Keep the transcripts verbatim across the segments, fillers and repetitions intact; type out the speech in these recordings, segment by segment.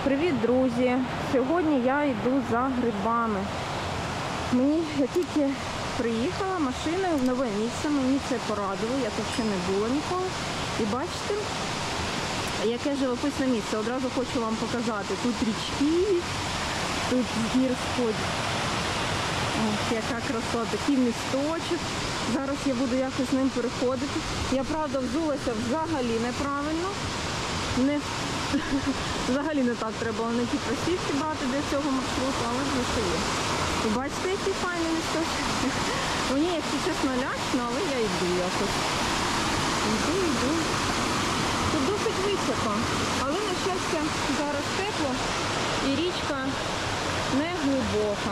Привіт, друзі! Сьогодні я йду за грибами. Мені я тільки приїхала машиною в нове місце, мені це порадило, я тут ще не була ніколи. І бачите, яке живописне місце. Одразу хочу вам показати. Тут річки, тут з гір сходять. Ось, яка краса, такий місточок. Зараз я буду якось ним переходити. Я, правда, взулася взагалі неправильно. Не... Взагалі не так треба, не ті кросівки брати для цього маршруту, але вже що є. І бачите, який файний місточок. Мені, якщо чесно, лячно, але я йду якось. Йду, йду. Тут досить високо, але, на щастя, зараз тепло і річка не глибока.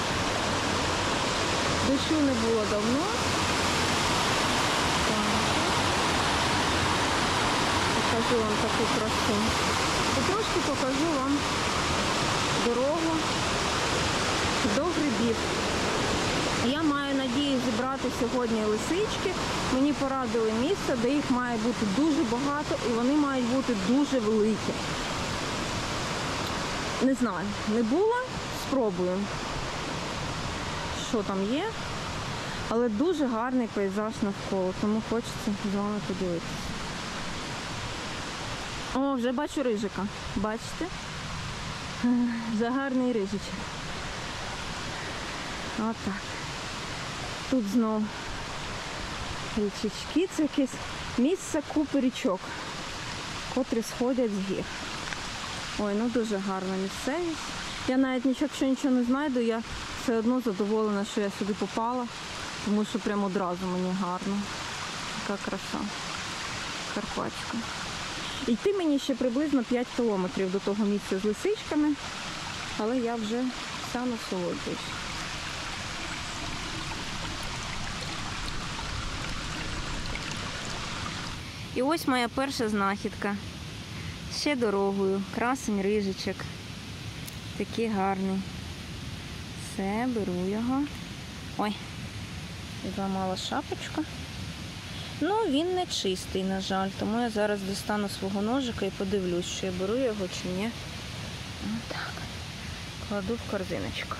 Дощу не було давно. Покажу вам таку красу. І трошки покажу вам дорогу до грибів. Я маю надію зібрати сьогодні лисички. Мені порадили місце, де їх має бути дуже багато і вони мають бути дуже великі. Не знаю, не було, спробую, що там є. Але дуже гарний пейзаж навколо, тому хочеться з вами поділитися. О, вже бачу рижика. Бачите? Вже гарний рижичок. Отак. Тут знов річечки. Це якесь місце купи річок, котрі сходять з гір. Ой, ну дуже гарна місцевість. Я навіть нічого, якщо нічого не знайду, я все одно задоволена, що я сюди попала, тому що прямо одразу мені гарно. Яка краса. Карпатська. Йти мені ще приблизно п'ять кілометрів до того місця з лисичками, але я вже вся насолоджуюсь. І ось моя перша знахідка. Ще дорогою. Красень рижичок. Такий гарний. Все, беру його. Ой, зламала шапочку. Ну, він не чистий, на жаль, тому я зараз дістану свого ножика і подивлюсь, чи я беру його, чи ні. Отак. Кладу в корзиночку.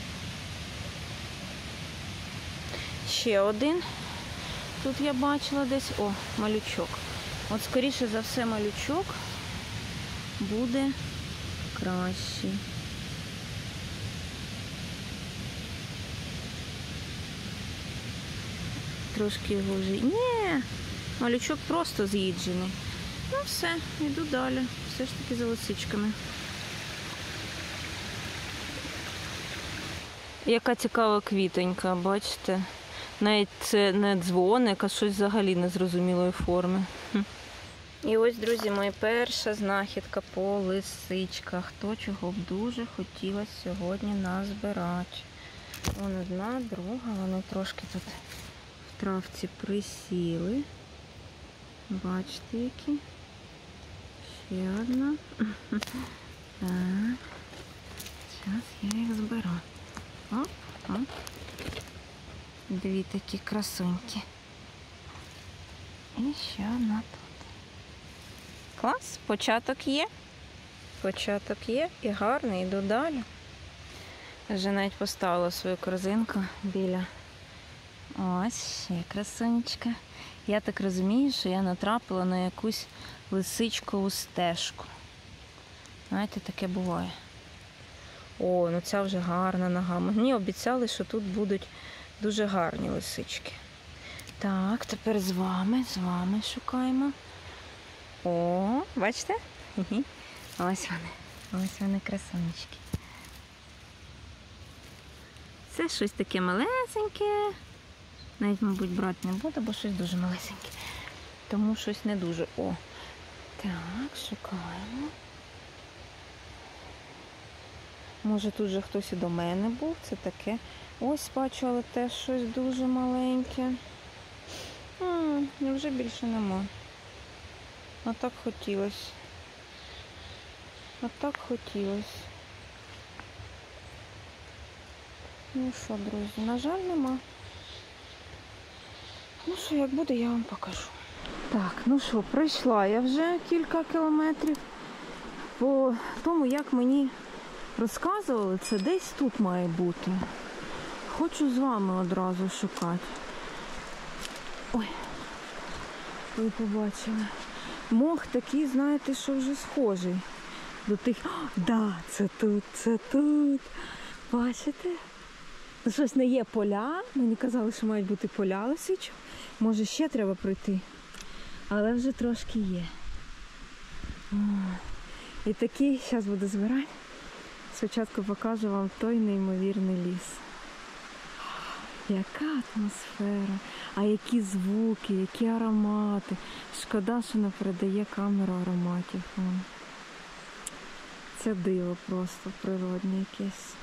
Ще один. Тут я бачила десь, о, малючок. От, скоріше за все, малючок буде кращий. Трошки його вже... Ні, малючок просто з'їджений. Ну все, йду далі. Все ж таки за лисичками. Яка цікава квітонька, бачите? Навіть це не дзвоник, а щось взагалі незрозумілої форми. І ось, друзі, моя перша знахідка по лисичках. То, чого б дуже хотілося сьогодні назбирати. Вон одна, друга, вони трошки тут в травці присіли. Бачите, які? Ще одна. Так. Зараз я їх зберу. Оп, оп. Дві такі красуньки. І ще одна тут. Клас, початок є. Початок є і гарний, йду далі. Вже навіть поставила свою корзинку біля. Ось, ще красунечка. Я так розумію, що я натрапила на якусь лисичкову стежку. Знаєте, таке буває. О, ну ця вже гарна нога. Мені обіцяли, що тут будуть дуже гарні лисички. Так, тепер з вами, з вами шукаємо. О, бачите? Ось вони. Ось вони, красунечки. Це щось таке малесеньке. Навіть, мабуть, брати не буду, бо щось дуже малесеньке. Тому щось не дуже. О, так, шукаємо. Може, тут же хтось і до мене був. Це таке. Ось бачу, але теж щось дуже маленьке. М, вже більше нема. А так хотілося. А так хотілося. Ну що, друзі, на жаль, нема. Ну що, як буде, я вам покажу. Так, ну що, пройшла я вже кілька кілометрів. по тому, як мені розказували, це десь тут має бути. Хочу з вами одразу шукати. Ой, ви побачили. Мох такий, знаєте, що вже схожий до тих... О, да, це тут, це тут. Бачите? Ну, щось не є поля. Мені казали, що мають бути поля лисичок. Може, ще треба пройти. Але вже трошки є. О, і такий, зараз буду збирати. Спочатку покажу вам той неймовірний ліс. Яка атмосфера, а які звуки, які аромати. Шкода, що не передає камеру ароматів. Це диво просто природне якесь.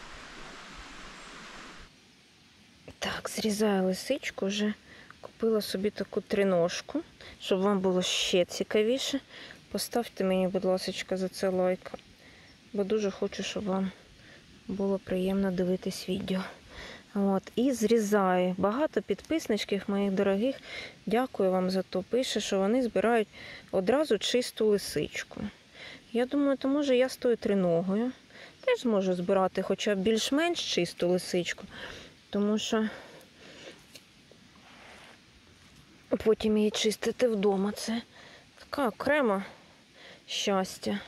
Так, зрізаю лисичку, вже купила собі таку триножку, щоб вам було ще цікавіше. Поставте мені, будь ласка, за це лайк, бо дуже хочу, щоб вам було приємно дивитись відео. От, і зрізаю. Багато підписничків моїх дорогих, дякую вам за то, пише, що вони збирають одразу чисту лисичку. Я думаю, то може я з тою триногою теж можу збирати хоча б більш-менш чисту лисичку, тому що потім її чистити вдома. Це така окрема щастя.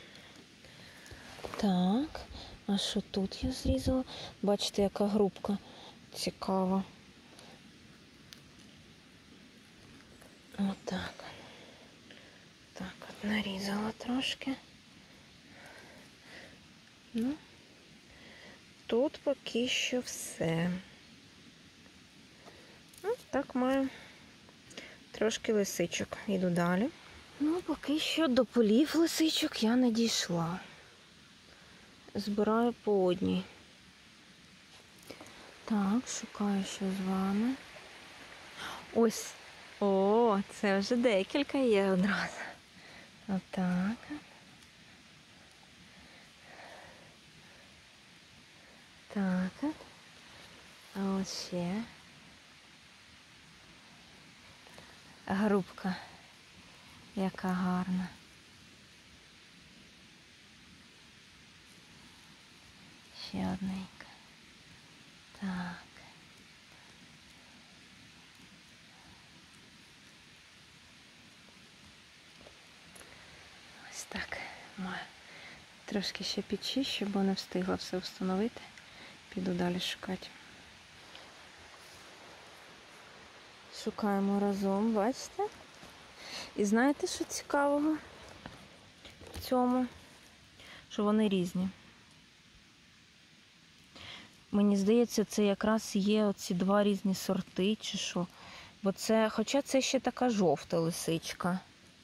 Так, а що тут я зрізала? Бачите, яка грубка. Цікаво. Отак. Так, от нарізала трошки. Ну, тут поки що все. Ну, так маю трошки лисичок. Іду далі. Ну, поки що до полів лисичок я не дійшла. Збираю по одній. Так, шукаю що з вами. Ось. О, це вже декілька є одразу. Отак. Так. А ось ще. Грубка. Яка гарна. Ще одненька. Так. Ось так. Маю. Трошки ще підчищу, бо не встигла все встановити. Піду далі шукати. Шукаємо разом, бачите? І знаєте, що цікавого в цьому? Що вони різні. Мені здається, це якраз є оці два різні сорти, чи що. Бо це, хоча це ще така жовта лисичка.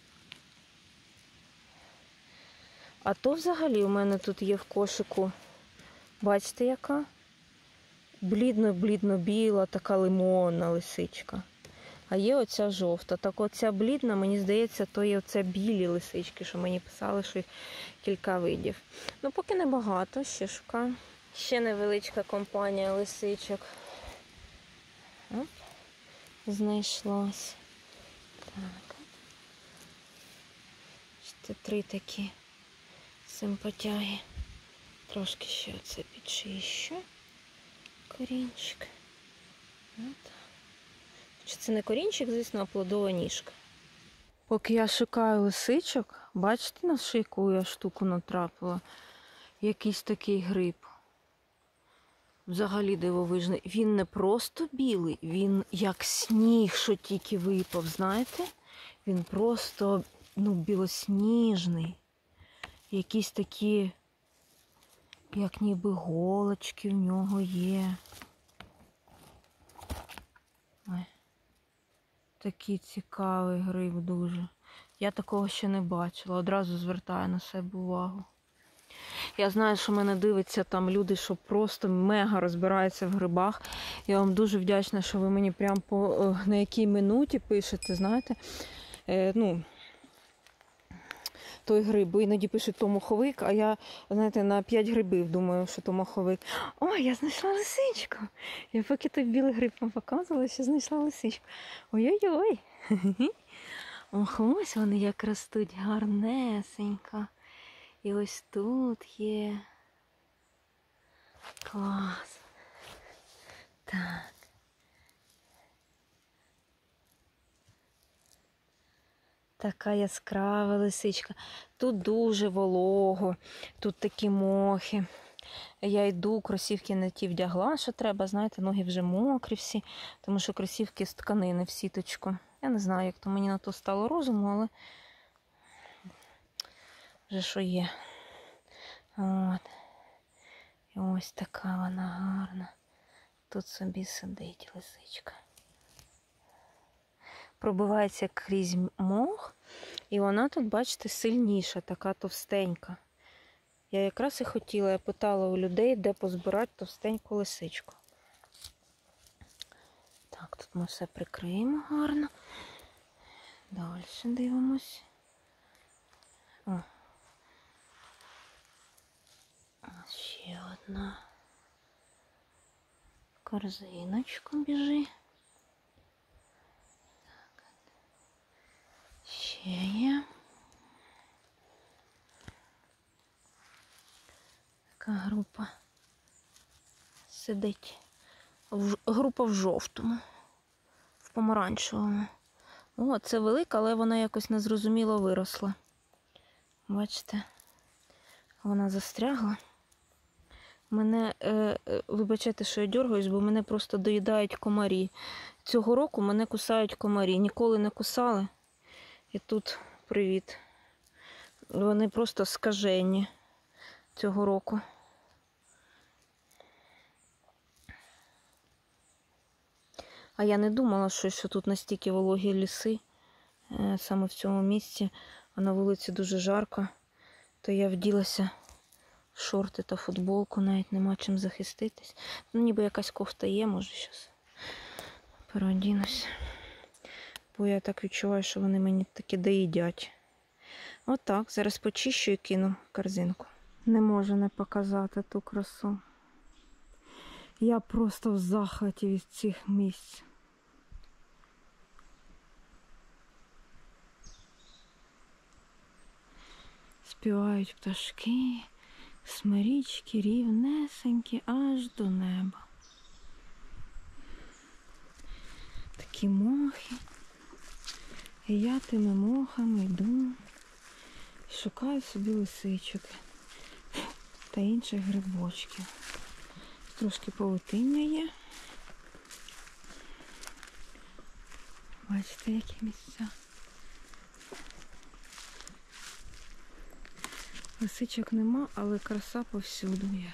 А то взагалі у мене тут є в кошику, бачите, яка? Блідно-блідно-біла, така лимонна лисичка. А є оця жовта. Так оця блідна, мені здається, то є оце білі лисички, що мені писали, що їх кілька видів. Ну, поки небагато, ще шукаю. Ще невеличка компанія лисичок. Оп, знайшлась. Так. Ще три такі симпатяги. Трошки ще оце підчищу. Корінчик. От. Це не корінчик, звісно, а плодова ніжка. Поки я шукаю лисичок, бачите, на шийку я штуку натрапила. Якийсь такий гриб. Взагалі дивовижний. Він не просто білий, він як сніг, що тільки випав, знаєте? Він просто, ну, білосніжний. Якісь такі, як ніби голочки в нього є. Ой. Такий цікавий гриб дуже. Я такого ще не бачила. Одразу звертаю на себе увагу. Я знаю, що мене дивляться там люди, що просто мега розбираються в грибах. Я вам дуже вдячна, що ви мені прям по на якій минуті пишете, знаєте. Е, ну, той гриб, бо іноді пишуть то моховик, а я, знаєте, на п'ять грибів думаю, що то моховик. Ой, я знайшла лисичку. Я поки той білий гриб вам показувала, що знайшла лисичку. Ой-ой-ой. Ох, ось вони як ростуть гарнесенько. І ось тут є. Клас. Так. Така яскрава лисичка. Тут дуже волого, тут такі мохи. Я йду, кросівки не ті вдягла, що треба, знаєте, ноги вже мокрі всі, тому що кросівки з тканини в сіточку. Я не знаю, як то мені на то стало розуму, але вже що є. От. І ось така вона гарна. Тут собі сидить лисичка. Пробивається крізь мох, і вона тут, бачите, сильніша, така товстенька. Я якраз і хотіла, я питала у людей, де позбирати товстеньку лисичку. Так, тут ми все прикриємо гарно. Далі дивимось. О. Ось ще одна. Корзиночку біжи. Так. Ще є. Така група сидить. Група в жовтому, в помаранчевому. О, це велика, але вона якось незрозуміло виросла. Бачите, вона застрягла. Мене, е, вибачайте, що я дергаюсь, бо мене просто доїдають комарі. Цього року мене кусають комарі. Ніколи не кусали. І тут привіт. Вони просто скажені цього року. А я не думала, що, що тут настільки вологі ліси, е, саме в цьому місці, а на вулиці дуже жарко, то я вділася в шорти та футболку, навіть нема чим захиститись. Ну, ніби якась кофта є, може, зараз переодінусь. Бо я так відчуваю, що вони мені таки доїдять. Отак, зараз почищу і кину в корзинку. Не можу не показати ту красу. Я просто в захваті від цих місць. Співають пташки, смирічки рівнесенькі аж до неба. Такі мохи. І я тими мохами йду і шукаю собі лисичок та інших грибочків. Трошки павутиння є. Бачите, які місця. Лисичок нема, але краса повсюду є.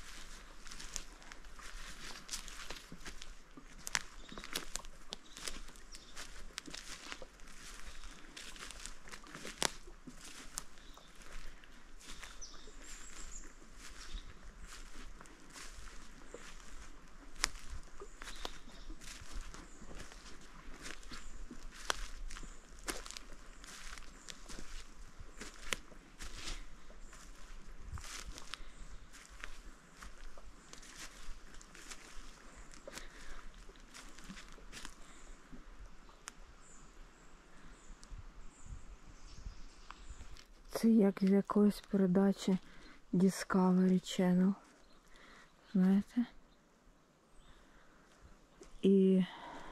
Це як з якоїсь передачі Discovery Channel. Знаєте? І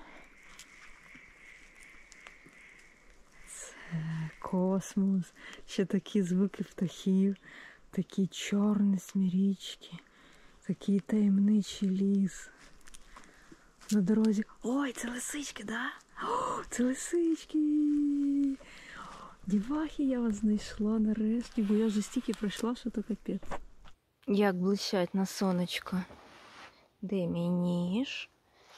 це космос. Ще такі звуки птахів, такі чорні смірічки, такий таємничий ліс. На дорозі. Ой, це лисички, да? О, це лисички! Дівахи, я вас знайшла нарешті, бо я вже стільки пройшла, що то капець. Як блищать на сонечко. Де мій ніж?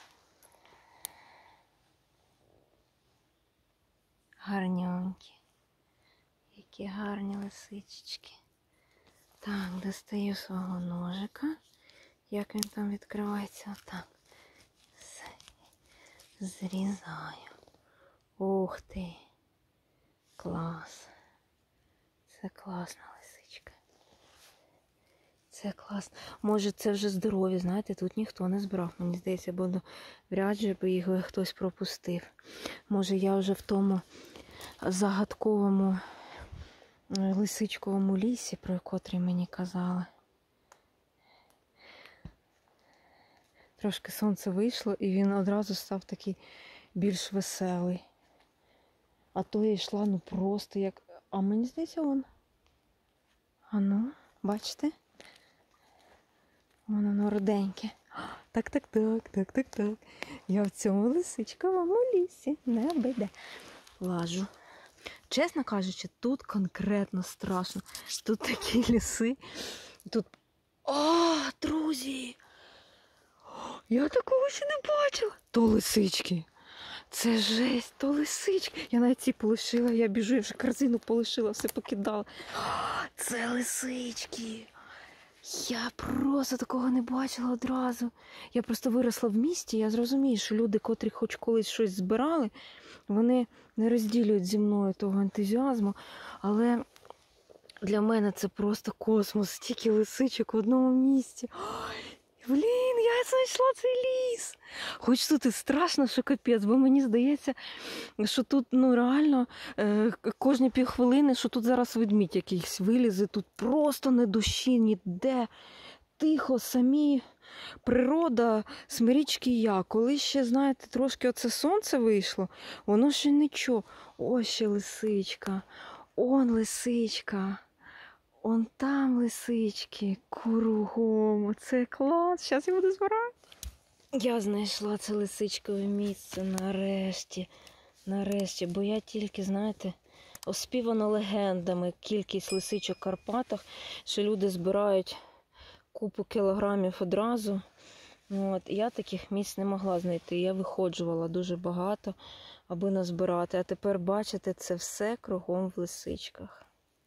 Гарненькі. Які гарні лисички. Так, достаю свого ножика. Як він там відкривається? Отак. Зрізаю. Ух ти. Клас. Це класна лисичка. Це класно. Може це вже здорові, знаєте, тут ніхто не збрав. Мені здається, бо вряд же би їх хтось пропустив. Може я вже в тому загадковому лисичковому лісі, про котрий мені казали. Трошки сонце вийшло, і він одразу став такий більш веселий. А то я йшла, ну просто як... А мені здається, он. А ну, бачите? Воно воно руденьке. Так, так, так, так, так, так. Я в цьому лисичковому лісі не обійде. Лажу. Чесно кажучи, тут конкретно страшно. Тут такі ліси. Тут... О, друзі! Я такого ще не бачила. То лисички. Це жесть, то лисички. Я навіть ці полишила, я біжу, я вже корзину полишила, все покидала. Це лисички. Я просто такого не бачила одразу. Я просто виросла в місті, я зрозумію, що люди, котрі хоч колись щось збирали, вони не розділюють зі мною того ентузіазму, але для мене це просто космос, стільки лисичок в одному місці. Ой, блін, я знайшла цей ліс. Хоч тут і страшно, що капець, бо мені здається, що тут ну реально е, кожні півхвилини, що тут зараз ведмідь якийсь вилізе, тут просто не душі, ніде. Тихо, самі природа, смирічки я. Коли ще, знаєте, трошки оце сонце вийшло, воно ще нічого. Ось ще лисичка, он лисичка. Он там лисички, кругом. Це клас. Зараз я буду збирати. Я знайшла це лисичкове місце нарешті. Нарешті. Бо я тільки, знаєте, оспівано легендами кількість лисичок в Карпатах, що люди збирають купу кілограмів одразу. От. Я таких місць не могла знайти. Я виходжувала дуже багато, аби назбирати. А тепер, бачите, це все кругом в лисичках.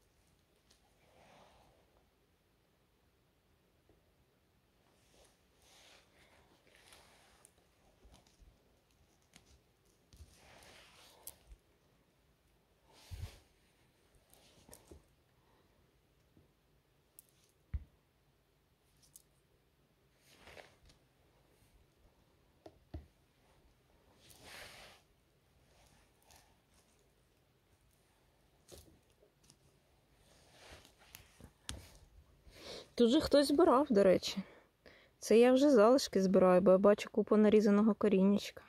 Тут же хтось збирав, до речі. Це я вже залишки збираю, бо я бачу купу нарізаного коріннячка.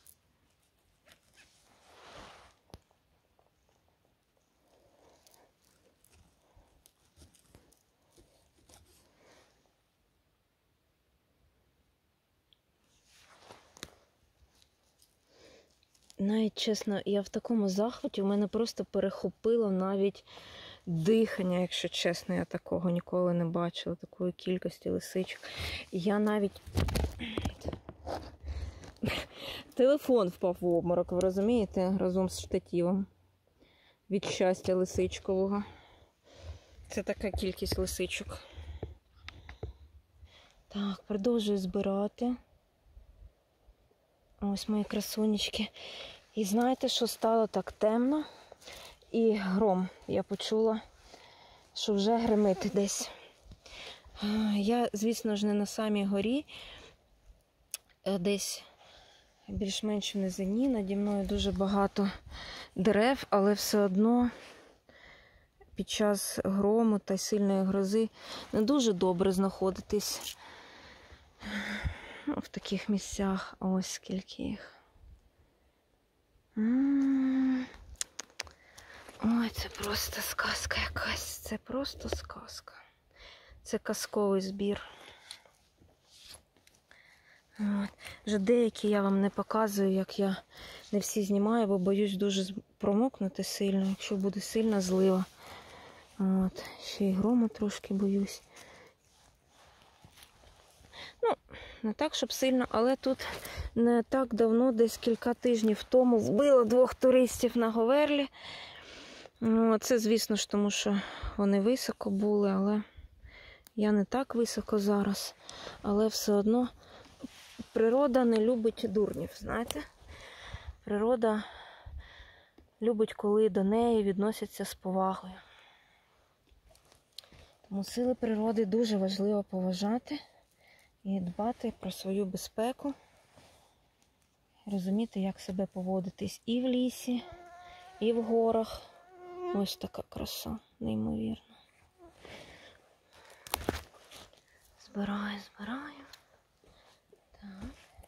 Навіть, чесно, я в такому захваті, у мене просто перехопило навіть дихання, якщо чесно, я такого ніколи не бачила, такої кількості лисичок. Я навіть... Телефон впав в обморок, ви розумієте, разом з штативом. Від щастя лисичкового. Це така кількість лисичок. Так, продовжую збирати. Ось мої красунечки. І знаєте, що стало так темно? І гром. Я почула, що вже гримить десь. Я, звісно ж, не на самій горі. Десь більш-менш в низині. Наді мною дуже багато дерев, але все одно під час грому та сильної грози не дуже добре знаходитись в таких місцях. Ось скільки їх. М-м-м. Ой, це просто сказка якась. Це просто сказка. Це казковий збір. От. Вже деякі я вам не показую, як я не всі знімаю, бо боюсь дуже промокнути сильно, якщо буде сильна злива. От. Ще й грому трошки боюсь. Ну, не так, щоб сильно, але тут не так давно, десь кілька тижнів тому, вбило двох туристів на Говерлі. Ну, це, звісно ж, тому що вони високо були, але я не так високо зараз. Але все одно природа не любить дурнів, знаєте? Природа любить, коли до неї відносяться з повагою. Тому сили природи дуже важливо поважати і дбати про свою безпеку. Розуміти, як себе поводитись і в лісі, і в горах. Ось така краса. неймовірно. Збираю, збираю. Так.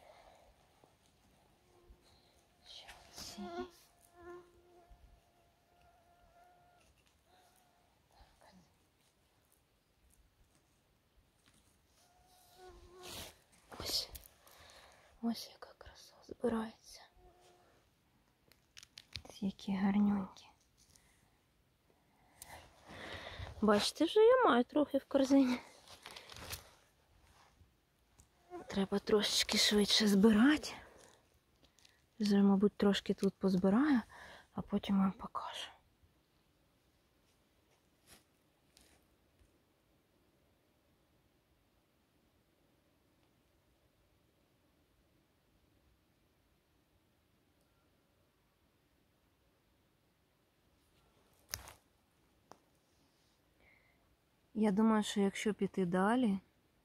Ще ці. Ось. Ось яка краса збирається. Ці які гарнюнькі. Бачите, вже я маю трохи в корзині. Треба трошечки швидше збирати. Вже, мабуть, трошки тут позбираю, а потім вам покажу. Я думаю, що якщо піти далі,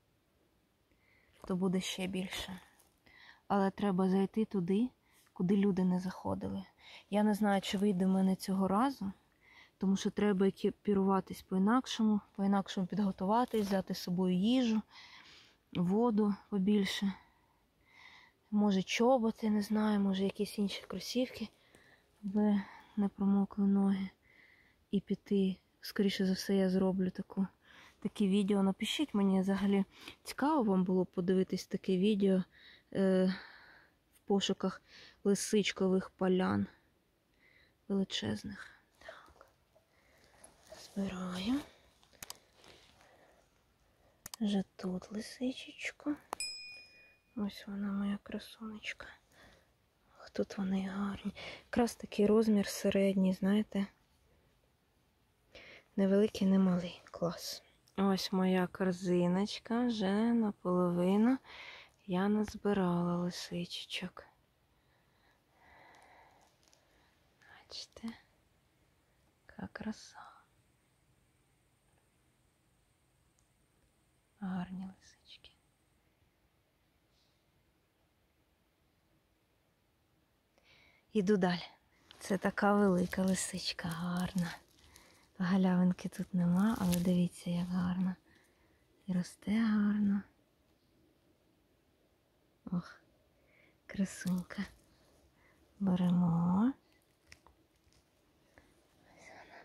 то буде ще більше. Але треба зайти туди, куди люди не заходили. Я не знаю, чи вийде в мене цього разу, тому що треба екіпіруватись по-інакшому, по-інакшому підготуватись, взяти з собою їжу, воду побільше. Може чоботи, не знаю, може якісь інші кросівки, аби не промокли ноги. І піти, скоріше за все, я зроблю таку, таке відео. Напишіть мені, взагалі, цікаво вам було подивитись таке відео е, в пошуках лисичкових полян величезних. Так. Збираю. Вже тут лисичечку. Ось вона, моя красунечка. Ах, тут вони гарні. Якраз такий розмір середній, знаєте. Невеликий, не малий. Клас. Ось моя корзиночка. Вже наполовину я назбирала лисичечок. Бачите? Яка краса. Гарні лисички. Іду далі. Це така велика лисичка, гарна. Галявинки тут нема, але дивіться, як гарно. І росте гарно. Ох, красунька. Беремо. Ось вона.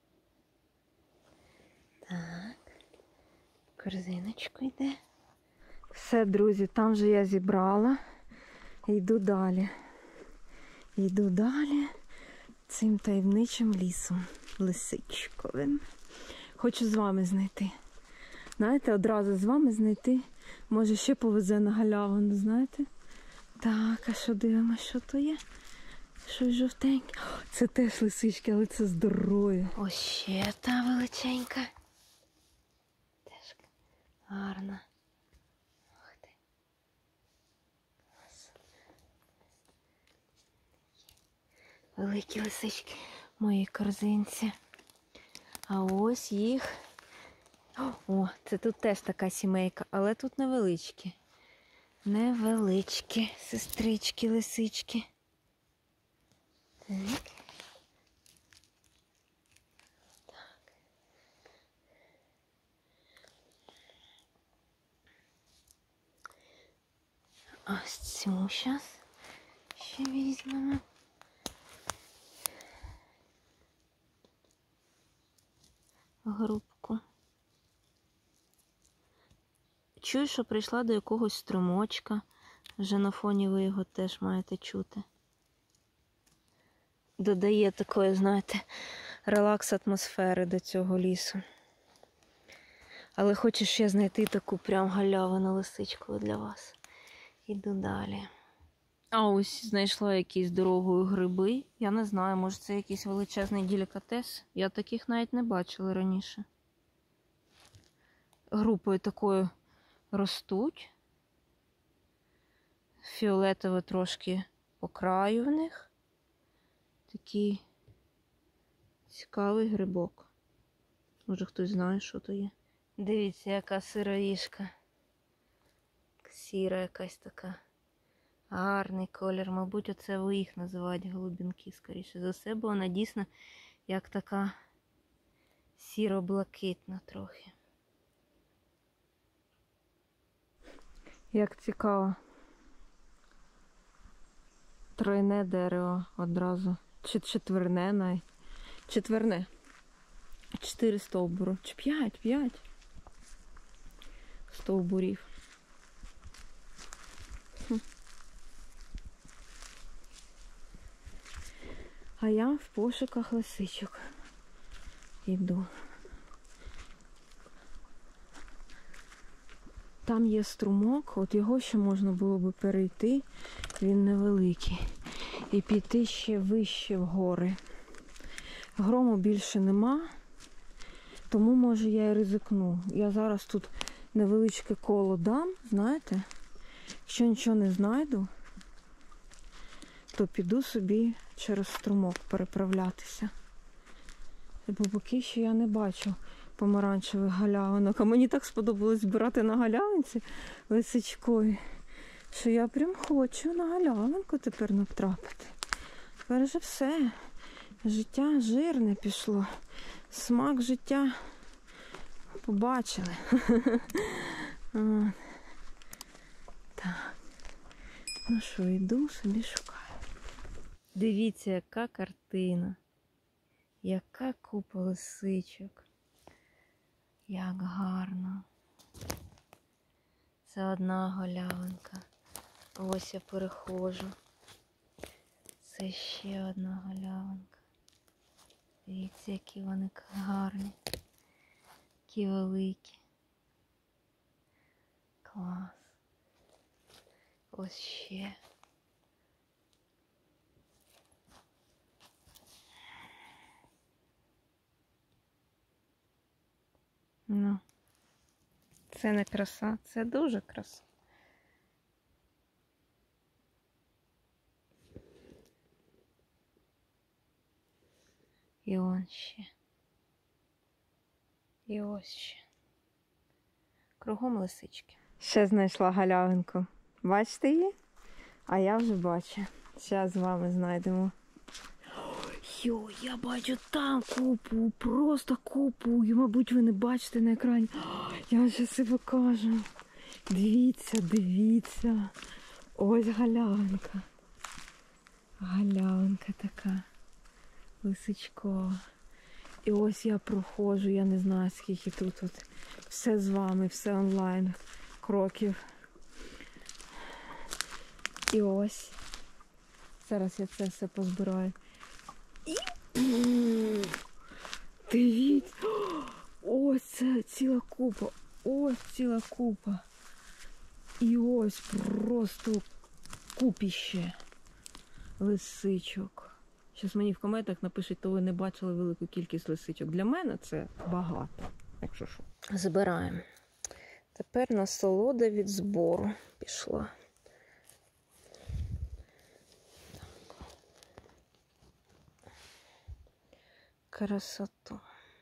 Так. Корзиночку йде. Все, друзі, там же я зібрала. Йду далі. Йду далі цим таємничим лісом лисичковим. Хочу з вами знайти. Знаєте, одразу з вами знайти. Може, ще повезе на галявину, знаєте? Так, а що дивимося, що то є? Щось жовтеньке. О, це теж лисички, але це здорові. Ось ще та величенька. Теж гарна. Ох ти. Великі лисички в моїй корзинці. А ось їх. О, це тут теж така сімейка, але тут невеличкі. Невеличкі сестрички, лисички. Так. Так. Ось цю зараз ще візьмемо. Групку. Чую, що прийшла до якогось струмочка. Вже на фоні ви його теж маєте чути. Додає такої, знаєте, релакс атмосфери до цього лісу. Але хочу ще знайти таку прям галявину лисичку для вас. Іду далі. А ось знайшла якісь дорогою гриби. Я не знаю, може це якийсь величезний делікатес. Я таких навіть не бачила раніше. Групою такою ростуть. Фіолетово трошки по краю в них. Такий цікавий грибок. Може хтось знає, що то є. Дивіться, яка сироїшка. Сіра якась така. Гарний колір. Мабуть, оце ви їх називають голубінки, скоріше за все, бо вона дійсно як така сіро-блакитна трохи. Як цікаво. Тройне дерево одразу. Чи четверне навіть. Четверне. Чотири стовбуру. Чи п'ять, п'ять стовбурів. Хм. А я в пошуках лисичок йду. Там є струмок, от його ще можна було би перейти, він невеликий. І піти ще вище в гори. Грому більше нема, тому може я і ризикну. Я зараз тут невеличке коло дам, знаєте. Якщо нічого не знайду, то піду собі через струмок переправлятися. Бо поки що я не бачу помаранчевих галявинок. А мені так сподобалось збирати на галявинці лисичкові, що я прям хочу на галявинку тепер натрапити. Тепер вже все. Життя жирне пішло. Смак життя побачили. Так. Ну що, йду собі шукаю. Дивіться, яка картина. Яка купа лисичок. Як гарно. Це одна галявинка. Ось я переходжу. Це ще одна галявинка. Дивіться, які вони гарні. Які великі. Клас. Ось ще. Ну, це не краса, це дуже краса. І он ще. І ось ще. Кругом лисички. Ще знайшла галявинку. Бачите її? А я вже бачу. Зараз з вами знайдемо. Йо, я бачу там купу, просто купу. І, мабуть, ви не бачите на екрані. Я вам щас і покажу. Дивіться, дивіться. Ось галявинка. Галявинка така. Лисичкова. І ось я проходжу, я не знаю, скільки тут от. Все з вами, все онлайн. Кроків. І ось. Зараз я це все позбираю. І... Дивіться. Ось це ціла купа. Ось ціла купа. І ось просто купіще лисичок. Щас мені в коментах напишуть, то ви не бачили велику кількість лисичок. Для мене це багато. Якщо що. Збираємо. Тепер насолода від збору пішла. Красоту.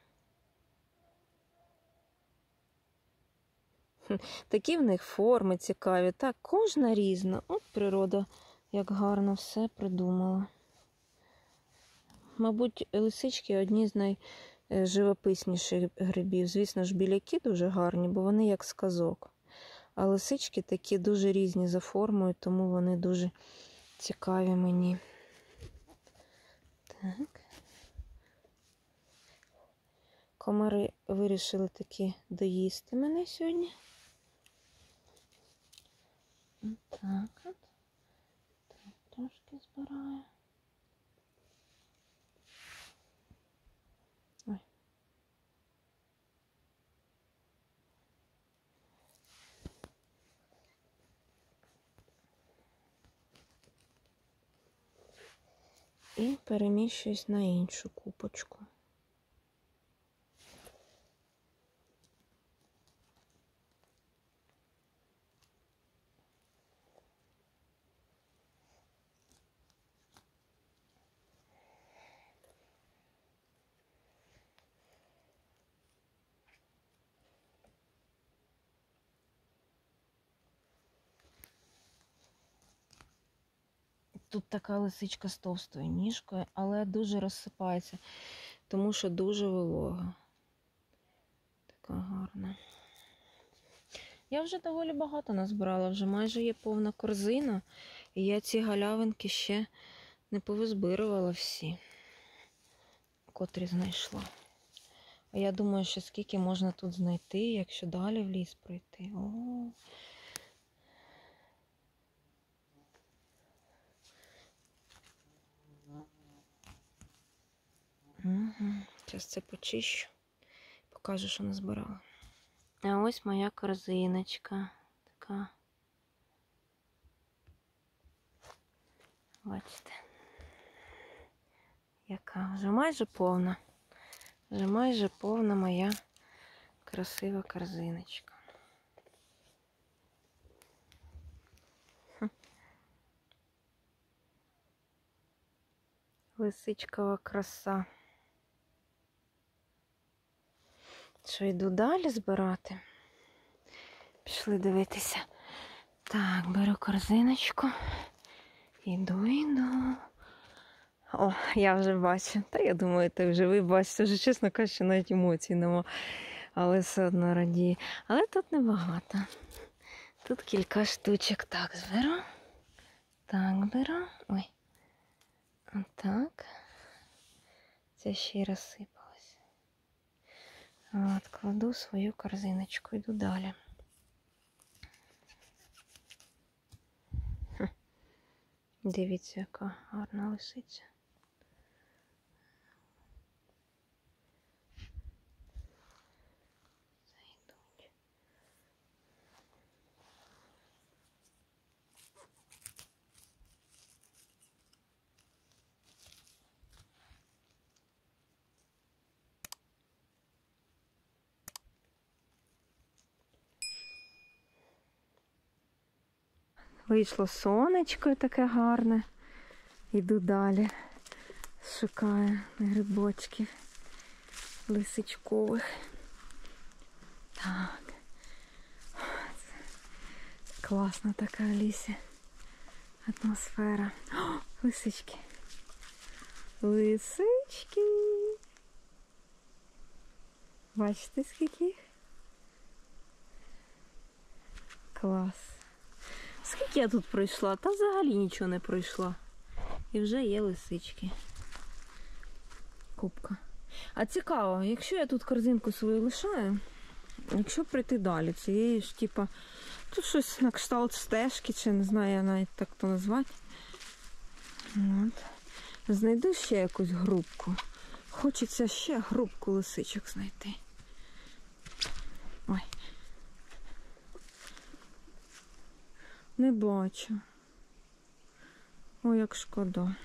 Такі в них форми цікаві. Так, кожна різна. От природа, як гарно все придумала. Мабуть, лисички одні з найживописніших грибів. Звісно ж, біляки дуже гарні, бо вони як сказок. А лисички такі дуже різні за формою, тому вони дуже цікаві мені. Так. Комари вирішили таки доїсти мене сьогодні. Так от. Так, трошки збираю. Ой. І переміщуюсь на іншу купочку. Тут така лисичка з товстою ніжкою, але дуже розсипається, тому що дуже волога. яка гарна. Я вже доволі багато назбирала, вже майже є повна корзина. І я ці галявинки ще не повизбирувала всі, котрі знайшла. А я думаю, що скільки можна тут знайти, якщо далі в ліс пройти. О. Угу. Зараз це почищу. Покажу, що назбирала. А ось моя корзиночка. Така. Бачите. Яка вже майже повна. Вже майже повна моя красива корзиночка. Хм. Лисичкова краса. Що, йду далі збирати? Пішли дивитися. Так, беру корзиночку. Іду, іду. О, я вже бачу. Та я думаю, ти вже ви бачите. Вже, чесно кажучи, навіть емоцій нема. Але все одно радію. Але тут небагато. Тут кілька штучок. Так, зберу. Так, беру. Ой. Отак. Це ще й розсипалось. От, кладу свою корзиночку. Йду далі. Хм. Дивіться, яка гарна лисиця. Зайдуть. Вийшло сонечко таке гарне. Іду далі. Шукаю грибочків лисичкових. Так. Це класна така в лісі атмосфера. О, лисички. Лисички. Бачите, скільки їх? Клас. Скільки я тут пройшла? Та взагалі нічого не пройшла. І вже є лисички. Купка. А цікаво, якщо я тут корзинку свою лишаю, якщо прийти далі, цієї ж, типа, тут щось на кшталт стежки, чи не знаю, я навіть так то назвати. От. Знайду ще якусь групку. Хочеться ще групку лисичок знайти. Ой. Не бачу. Ой, як шкода.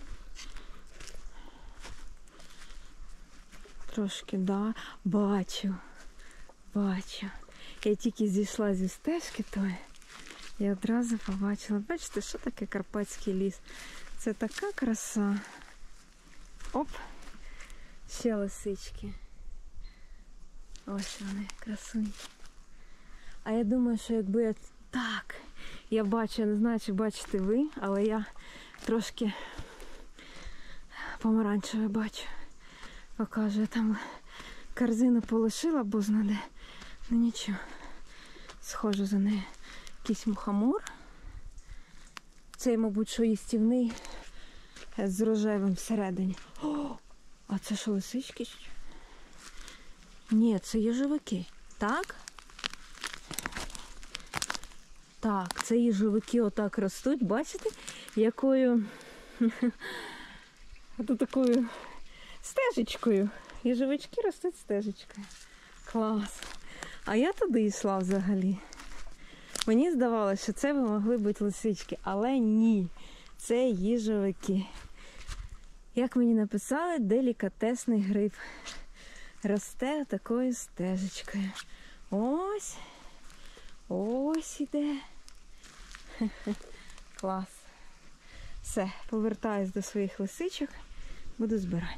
Трошки, да. Бачу. Бачу. Я тільки зійшла зі стежки тої. І одразу побачила. Бачите, що таке Карпатський ліс? Це така краса. Оп. Ще лисички. Ось вони, красунькі. А я думаю, що якби я... Так. Я бачу, я не знаю, чи бачите ви, але я трошки помаранчеве бачу. Покажу, я там корзину полишила, бо знаде. Ну нічого. Схожу за нею. Якийсь мухомор. Цей, мабуть, що їстівний з рожевим всередині. О! А це що, лисички? Ні, це їжовики. Так? Так, це їжовики отак ростуть, бачите? Якою ото такою стежечкою. Їжовички ростуть стежечкою. Клас. А я туди йшла взагалі. Мені здавалося, що це би могли бути лисички, але ні. Це їжовики. Як мені написали, делікатесний гриб. Росте такою стежечкою. Ось. Ось іде. Клас. Все, повертаюсь до своїх лисичок. Буду збирати.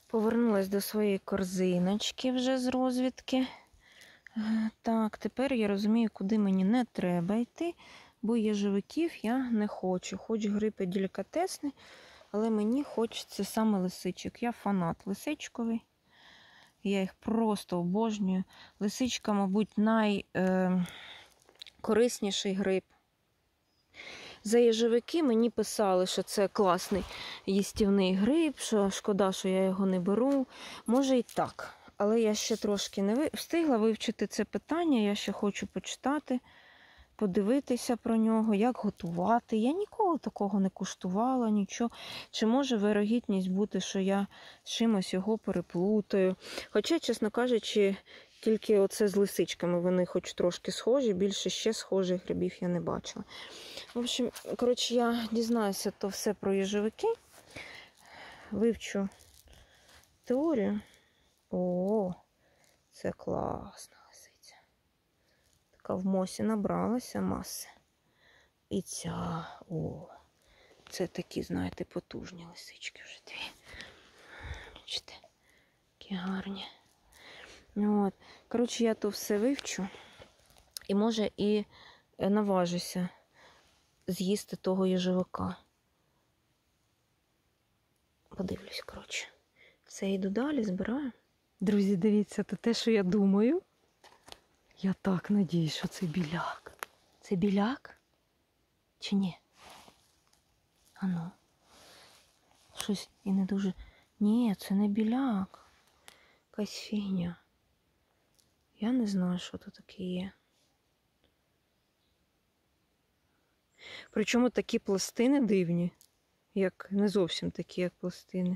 Повернулась до своєї корзиночки вже з розвідки. Е, Так, тепер я розумію, куди мені не треба йти, бо єжевиків я не хочу. Хоч гриб і делікатесний, але мені хочеться саме лисичок. Я фанат лисичковий. Я їх просто обожнюю. Лисичка, мабуть, найкорисніший гриб. За єжевики мені писали, що це класний їстівний гриб, що шкода, що я його не беру. Може і так. Але я ще трошки не ви... встигла вивчити це питання, я ще хочу почитати, подивитися про нього, як готувати. Я ніколи такого не куштувала, нічого. Чи може вирогідність бути, що я з чимось його переплутаю. Хоча, чесно кажучи, тільки оце з лисичками вони хоч трошки схожі, більше ще схожих грибів я не бачила. В общем, коротше, я дізнаюся то все про їжевики, вивчу теорію. О, це класна лисиця. Така в мосі набралася маси. І ця, о, це такі, знаєте, потужні лисички вже дві. Бачите, які гарні. От. Коротше, я то все вивчу. І, може, і наважуся з'їсти того їжевика. Подивлюсь, коротше. Це йду далі, збираю. Друзі, дивіться, це те, що я думаю. Я так надіюсь, що це біляк. Це біляк? Чи ні? Ану. Щось і не дуже... Ні, це не біляк. Якась фігня. Я не знаю, що тут таке є. Причому такі пластини дивні. Як, не зовсім такі, як пластини.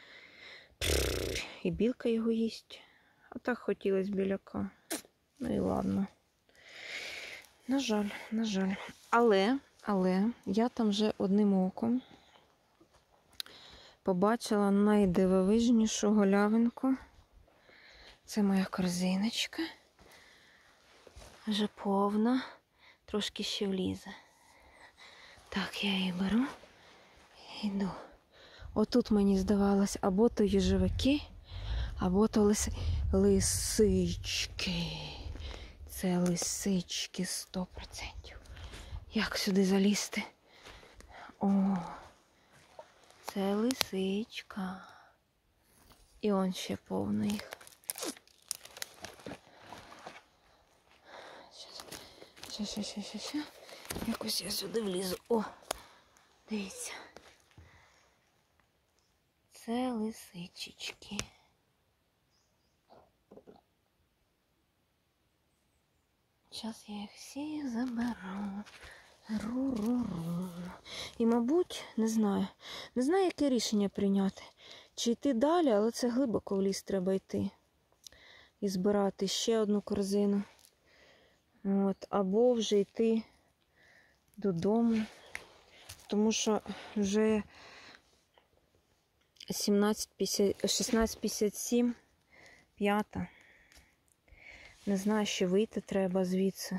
І білка його їсть. А так хотілося біляка. Ну і ладно. На жаль, на жаль. Але, але, я там вже одним оком побачила найдивовижнішу голявинку. Це моя корзиночка. Вже повна. Трошки ще влізе. Так, я її беру і йду. Отут мені здавалось, або то їжевики, або то лиси... лисички. Це лисички сто відсотків. Як сюди залізти? О, це лисичка. І он ще повно їх. Ще, ще, ще, ще, ще. Якось я сюди влізу. О, дивіться. Це лисичечки. Зараз я їх всі заберу. Ру-ру-ру. І, мабуть, не знаю. Не знаю, яке рішення прийняти. Чи йти далі, але це глибоко в ліс треба йти. І збирати ще одну корзину. От. Або вже йти додому. Тому що вже шістнадцять п'ятдесят сім, п'ята. Не знаю, ще вийти треба звідси.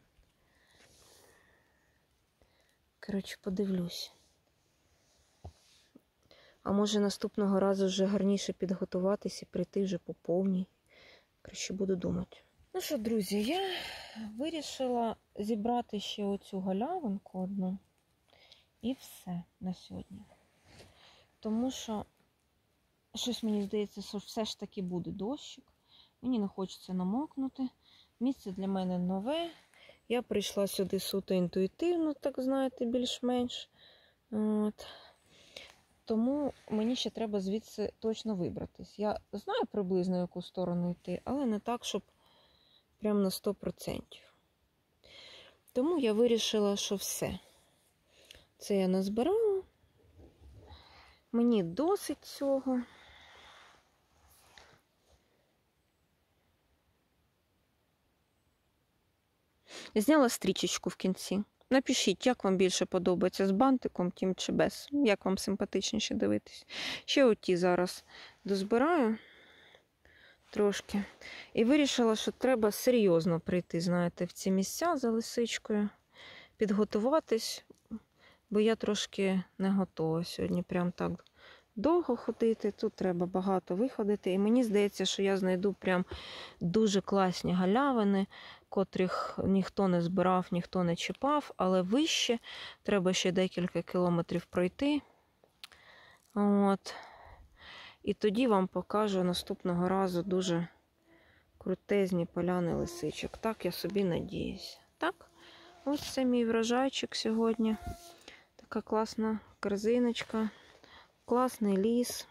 Коротше, подивлюсь. А може наступного разу вже гарніше підготуватися і прийти вже по повній. Коротше, буду думати. Ну що, друзі, я вирішила зібрати ще оцю галявинку одну. І все на сьогодні. Тому що щось мені здається, що все ж таки буде дощик. Мені не хочеться намокнути. Місце для мене нове. Я прийшла сюди суто інтуїтивно, так знаєте, більш-менш. От. Тому мені ще треба звідси точно вибратись. Я знаю приблизно, в яку сторону йти, але не так, щоб прямо на сто відсотків. Тому я вирішила, що все. Це я назбирала. Мені досить цього. Зняла стрічечку в кінці. Напишіть, як вам більше подобається, з бантиком, тим чи без. Як вам симпатичніше дивитись. Ще оті зараз дозбираю трошки. І вирішила, що треба серйозно прийти, знаєте, в ці місця за лисичкою. Підготуватись, бо я трошки не готова сьогодні. Прям так довго ходити, тут треба багато виходити. І мені здається, що я знайду прям дуже класні галявини, котрих ніхто не збирав, ніхто не чіпав, але вище треба ще декілька кілометрів пройти. От. І тоді вам покажу наступного разу дуже крутезні поляни лисичок. Так, я собі надіюся. Так, ось це мій врожайчик сьогодні. Така класна корзиночка, класний ліс.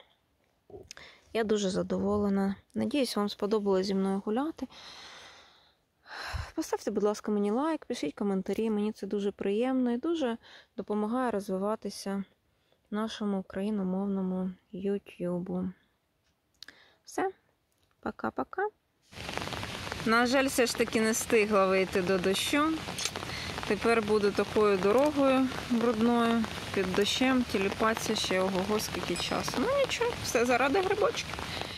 Я дуже задоволена. Надіюсь, вам сподобалось зі мною гуляти. Поставте, будь ласка, мені лайк, пишіть коментарі. Мені це дуже приємно і дуже допомагає розвиватися нашому україномовному ютубу. Все. Пока-пока. На жаль, все ж таки не встигла вийти до дощу. Тепер буду такою дорогою брудною, під дощем, тіліпатися ще ого-го скільки часу. Ну нічого, все заради грибочків.